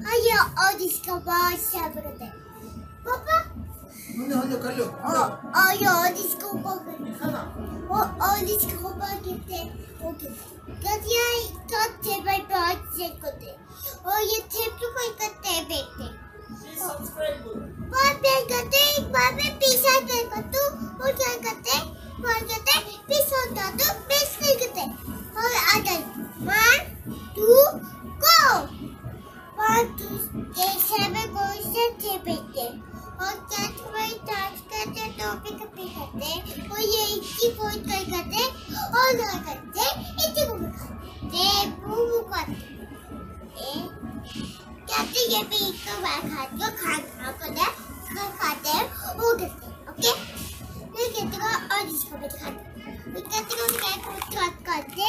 Ayo, इसका बहुत सब करते हैं पापा होने कर लो ayo इसको इसको करते ओके कदिया करते भाई बहुत से करते और ये टेप तो कोई करते बेटे बहुत बेल करते एक बार में पीछा कर तू और क्या करते पीछा होता तो बेस नहीं करते और आगे 1 2 go 1 2 7 goes to बेटे और क्या तुम्हारी टास्क करते टॉपिक पे करते और ये इसी पॉइंट कर करते और ना करते इसी को खाते वो करते कहते ये भी एक बार खाते खाना खाते वो करते ओके ये कहते और इसको भी खाते कहते क्या करते